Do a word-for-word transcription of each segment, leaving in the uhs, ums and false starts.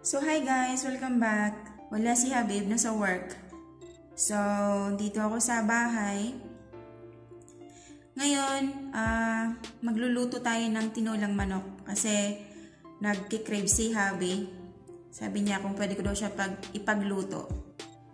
So, hi guys! Welcome back. Wala si Habib, nasa work. So, dito ako sa bahay. Ngayon, uh, magluluto tayo ng tinulang manok. Kasi, nagkikrave si Habib. Sabi niya kung pwede ko daw siya pag ipagluto.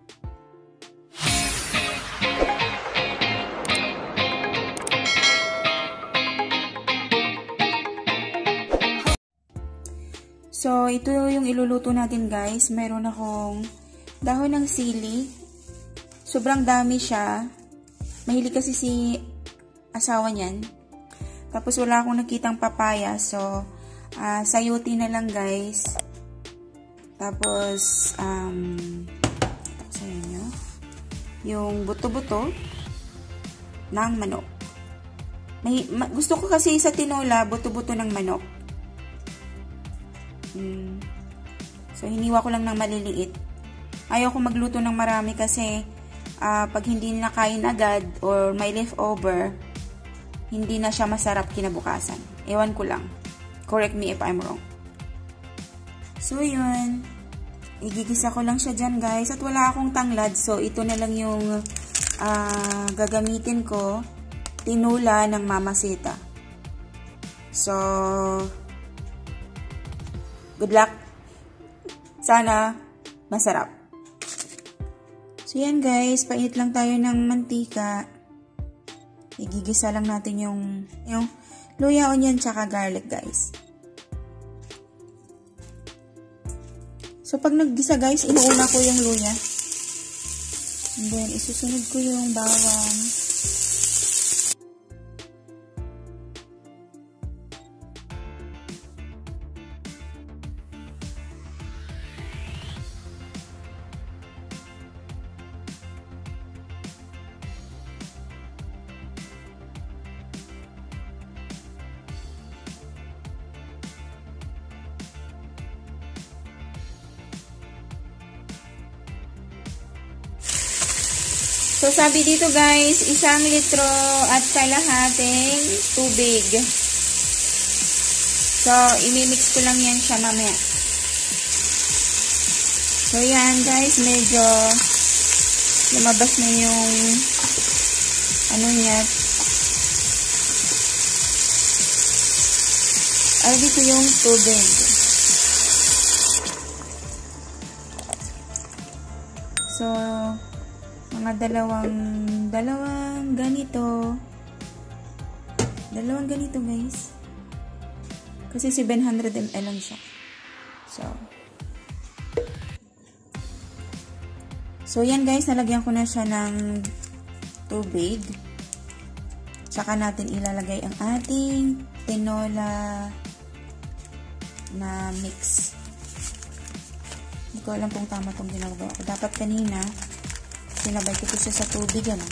So, ito yung iluluto natin guys. Meron akong dahon ng sili. Sobrang dami siya. Mahilig kasi si asawa niyan. Tapos wala akong nakitang papaya. So, uh, sayuti na lang guys. Tapos, um, sa inyo, yung buto-buto ng manok. May, ma, gusto ko kasi sa tinola, buto-buto ng manok. Hmm. So, hiniwa ko lang ng maliliit. Ayaw ko magluto ng marami kasi uh, pag hindi nakain agad or may leftover, hindi na siya masarap kinabukasan. Ewan ko lang. Correct me if I'm wrong. So, yun. Igigisa ko lang siya dyan, guys. At wala akong tanglad. So, ito na lang yung uh, gagamitin ko. Tinula ng Mama Sita. So, good luck. Sana masarap. So, yan guys. Painit lang tayo ng mantika. Igigisa lang natin yung, yung luya, onion, tsaka garlic guys. So, pag naggisa guys, inuuna ko yung luya. And then, isusunod ko yung bawang. So, sabi dito guys, isang litro at kalahating tubig. So, imimix ko lang yan siya mamaya. So, yan guys, medyo lumabas na yung ano niya. Ay, dito yung tubig. So, mga dalawang dalawang ganito dalawang ganito guys kasi seven hundred milliliters lang siya. So so yan guys, nalagyan ko na siya ng tubig, tsaka natin ilalagay ang ating tinola na mix. Hindi ko alam kung tama itong ginagawa ko. Dapat kanina sinabay ko siya sa tubig, ano.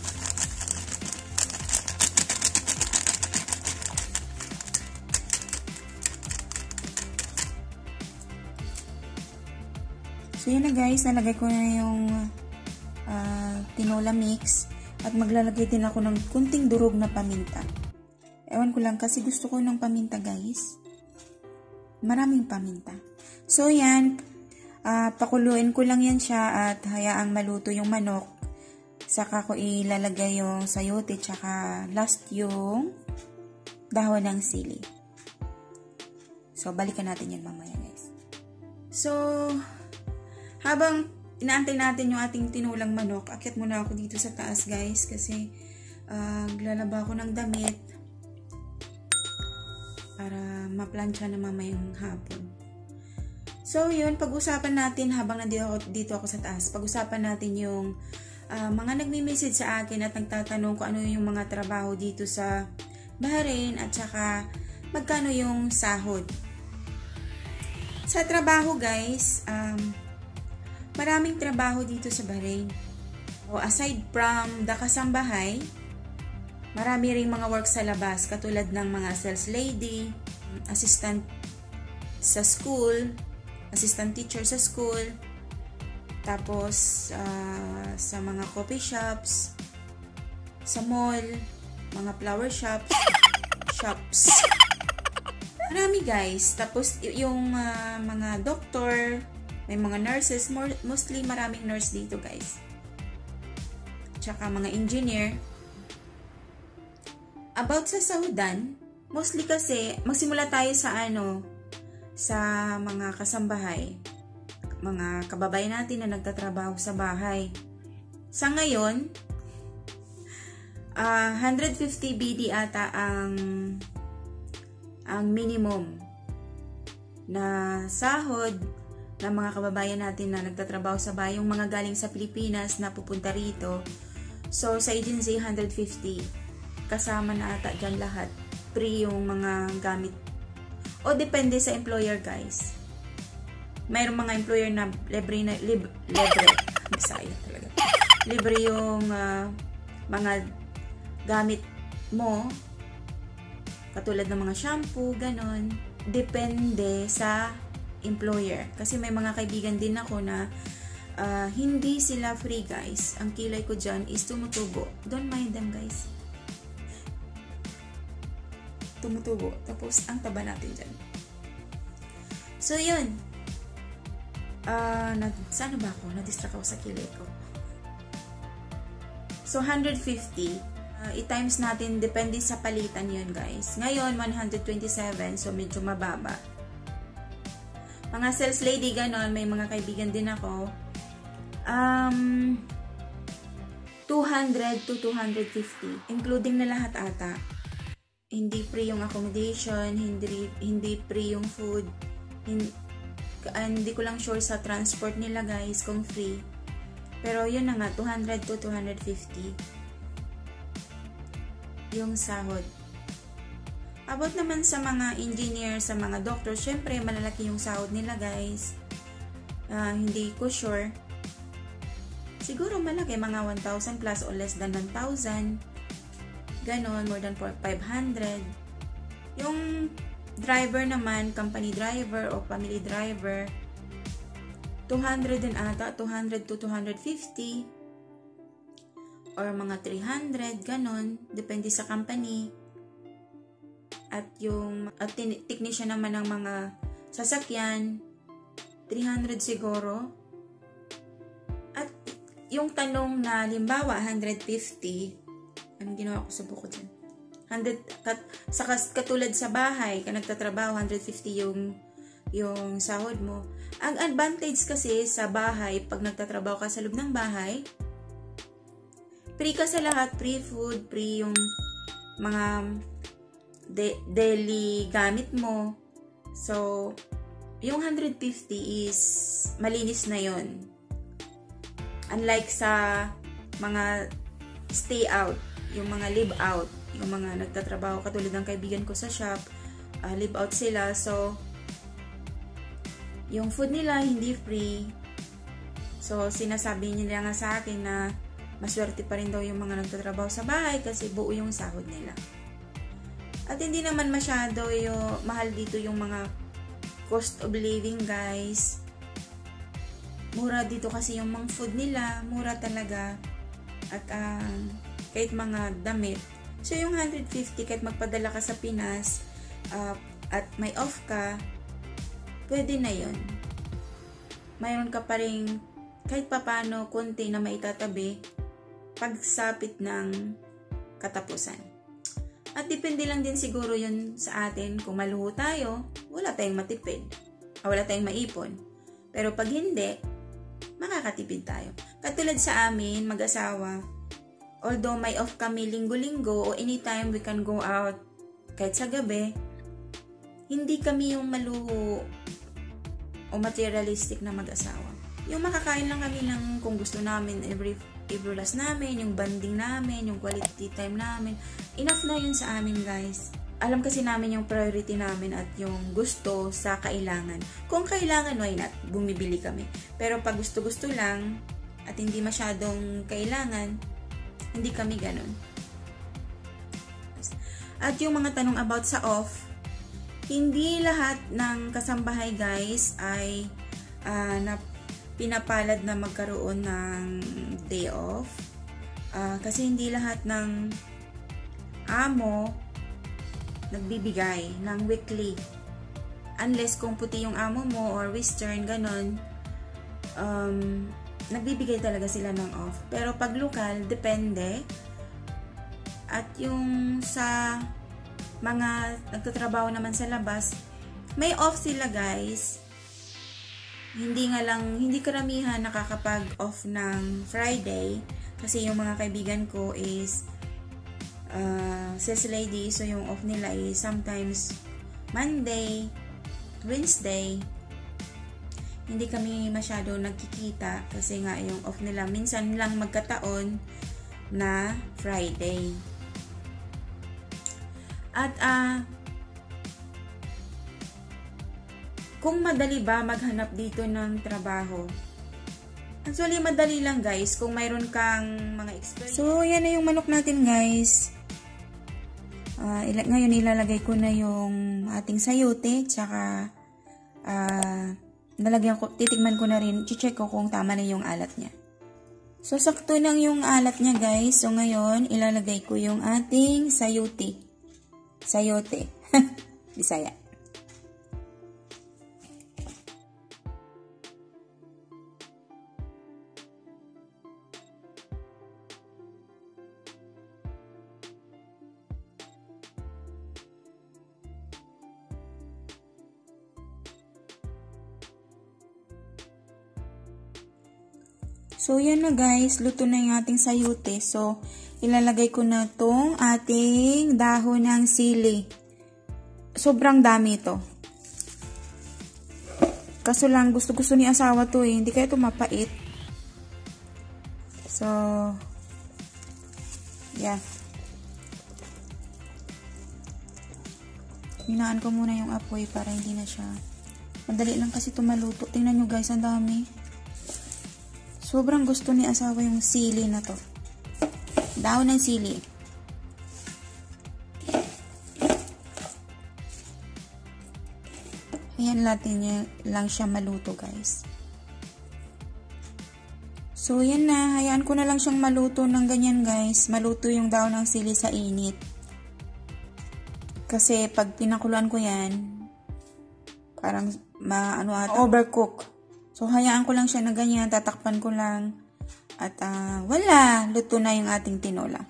So, yun na guys. Nalagay ko na yung uh, tinola mix. At maglalagay din ako ng kunting durog na paminta. Ewan ko lang kasi gusto ko ng paminta guys. Maraming paminta. So, yan. Uh, pakuluin ko lang yan siya at hayaang maluto yung manok. Saka ko ilalagay yung sayote tsaka last yung dahon ng sili. So, balikan natin yan mamaya guys. So, habang inaantay natin yung ating tinulang manok, akyat muna ako dito sa taas guys kasi uh, lalaba ako ng damit para maplansya na mamayang hapon. So, yun, pag-usapan natin habang nandito ako, dito ako sa taas, pag-usapan natin yung uh, mga nagme-message sa akin at nagtatanong kung ano yung mga trabaho dito sa Bahrain at saka magkano yung sahod. Sa trabaho guys, um, maraming trabaho dito sa Bahrain. O, aside from the kasambahay, marami ring mga work sa labas katulad ng mga sales lady, assistant sa school, assistant teacher sa school, tapos uh, sa mga coffee shops, sa mall, mga flower shops, shops. Marami guys. Tapos yung uh, mga doctor, may mga nurses, more, mostly maraming nurse dito guys. Tsaka mga engineer. About sa sahudan, mostly kasi magsimula tayo sa ano, sa mga kasambahay, mga kababayan natin na nagtatrabaho sa bahay. Sa ngayon, uh, one hundred fifty B D ata ang ang minimum na sahod ng mga kababayan natin na nagtatrabaho sa bahay, yung mga galing sa Pilipinas na pupunta rito. So, sa agency, one hundred fifty. Kasama na ata dyan lahat. Free yung mga gamit. O, depende sa employer, guys. Mayroong mga employer na libre na, lib, libre. Bisaya talaga. Libre yung uh, mga gamit mo. Katulad ng mga shampoo, ganon. Depende sa employer. Kasi may mga kaibigan din ako na uh, hindi sila free, guys. Ang kilay ko dyan is tumutubo. Don't mind them, guys. Tumutubo. Tapos, ang taba natin dyan. So, yun. Uh, nag, saan ba ako? Na-distract ako sa kilay ko. So, one hundred fifty. Uh, i-times natin, depende sa palitan yun, guys. Ngayon, one hundred twenty-seven. So, medyo mababa. Mga sales lady, ganon. May mga kaibigan din ako. Um, two hundred to two hundred fifty. Including na lahat ata. Hindi free yung accommodation, hindi, hindi free yung food. Hindi, hindi ko lang sure sa transport nila, guys, kung free. Pero yun na nga, two hundred to two hundred fifty. Yung sahod. About naman sa mga engineer, sa mga doctor, syempre malalaki yung sahod nila, guys. Uh, hindi ko sure. Siguro malaki, mga one thousand plus or less than one thousand. Ganon, more than five hundred. Yung driver naman, company driver o family driver, two hundred din ata, two hundred to two hundred fifty. Or mga three hundred, ganon. Depende sa company. At yung at technician naman ng mga sasakyan, three hundred siguro. At yung tanong na, limbawa, one hundred fifty, anong ginawa ko sa buko dyan? one hundred, kat, sa, katulad sa bahay, ka nagtatrabaho, one hundred fifty yung, yung sahod mo. Ang advantage kasi sa bahay, pag nagtatrabaho ka sa loob ng bahay, free ka sa lahat, free food, free yung mga de daily gamit mo. So, yung one hundred fifty is malinis na yon. Unlike sa mga stay out, yung mga live out, yung mga nagtatrabaho, katulad ng kaibigan ko sa shop, uh, live out sila. So, yung food nila hindi free. So, sinasabi nila nga sa akin na maswerte pa rin daw yung mga nagtatrabaho sa bahay kasi buo yung sahod nila. At hindi naman masyado yung mahal dito yung mga cost of living, guys. Mura dito kasi yung mga food nila, mura talaga. At uh, kahit mga damit. So yung one hundred fifty, kahit magpadala ka sa Pinas uh, at may off ka, pwede na yun. Mayroon ka pa rin kahit papano konti na maitatabi pagsapit ng katapusan. At depende lang din siguro yun sa atin. Kung maluho tayo, wala tayong matipid. O wala tayong maipon. Pero pag hindi, makakatipid tayo. Katulad sa amin, mag-asawa, although may off kami linggo-linggo o anytime we can go out kahit sa gabi, hindi kami yung maluho o materialistic na mag-asawa. Yung makakain lang kami ng kung gusto namin every every last namin, yung banding namin, yung quality time namin. Enough na yun sa amin, guys. Alam kasi namin yung priority namin at yung gusto sa kailangan. Kung kailangan, why not? Bumibili kami. Pero pag gusto-gusto lang at hindi masyadong kailangan, hindi kami ganun. At yung mga tanong about sa off, hindi lahat ng kasambahay, guys, ay uh, na pinapalad na magkaroon ng day off. Uh, kasi hindi lahat ng amo nagbibigay ng weekly unless kung puti yung amo mo or western, ganon, um, nagbibigay talaga sila ng off. Pero pag lokal, depende. At yung sa mga nagtatrabaho naman sa labas, may off sila guys. Hindi nga lang, hindi karamihan nakakapag-off ng Friday. Kasi yung mga kaibigan ko is uh, sales lady. So yung off nila is sometimes Monday, Wednesday. Hindi kami masyado nagkikita kasi nga yung off nila minsan lang magkataon na Friday. At ah uh, kung madali ba maghanap dito ng trabaho? Actually, madali lang guys kung mayroon kang mga experience. So, yan na yung manok natin guys. Uh, ila ngayon ilalagay ko na yung ating sayote, tsaka uh, nalagyan ko, titigman ko na rin, check ko kung tama na yung alat niya. So, sakto nang yung alat niya guys. So, ngayon ilalagay ko yung ating sayote. Sayote. Bisaya. So, yan na guys. Luto na yung ating sayote. So, ilalagay ko na tong ating dahon ng sili. Sobrang dami ito. Kaso lang, gusto-gusto ni asawa to eh. Hindi kaya ito mapait. So, yeah. Hinaan ko muna yung apoy para hindi na siya. Madali lang kasi ito maluto. Tingnan nyo guys, ang dami. Sobrang gusto ni asawa yung sili na to. Daon ng sili. Ayan natin niya lang siya maluto guys. So yan na. Hayaan ko na lang siyang maluto ng ganyan guys. Maluto yung daon ng sili sa init. Kasi pag pinakuluan ko yan, parang ma, ano ata, overcook. So, hayaan ko lang siya na ganyan, tatakpan ko lang. At, uh, wala, luto na yung ating tinola.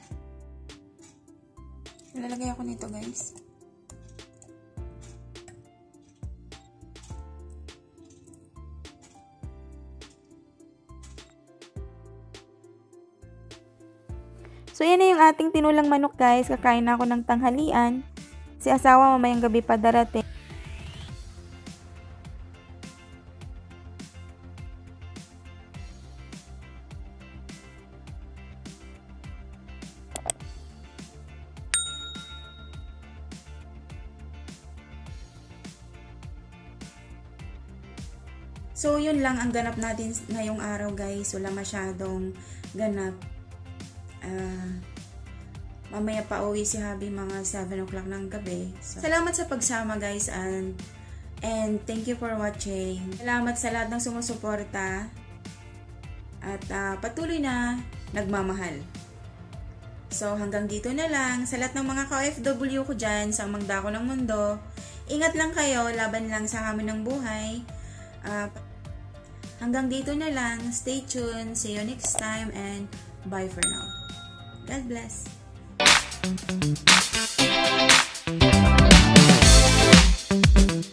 Ilalagay ako nito, guys. So, yan na yung ating tinulang manok, guys. Kakain na ako ng tanghalian. Si asawa mamayang gabi pa darating. So, yun lang ang ganap natin ngayong araw guys. Wala masyadong ganap. Uh, mamaya pa uwi si Habi mga seven o'clock ng gabi. So, salamat sa pagsama guys. And, and thank you for watching. Salamat sa lahat ng sumusuporta. At uh, patuloy na nagmamahal. So, hanggang dito na lang. Sa lahat ng mga ka-O F W ko dyan, sa magdako ng mundo, ingat lang kayo. Laban lang sa hamon ng buhay. Uh, Hanggang dito na lang. Stay tuned. See you next time and bye for now. God bless.